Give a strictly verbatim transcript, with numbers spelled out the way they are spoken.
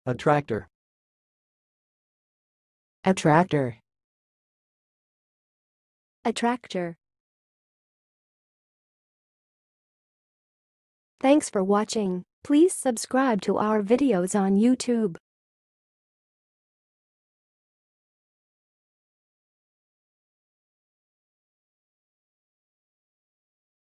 Attractor. Attractor. Attractor. Thanks for watching. Please subscribe to our videos on YouTube.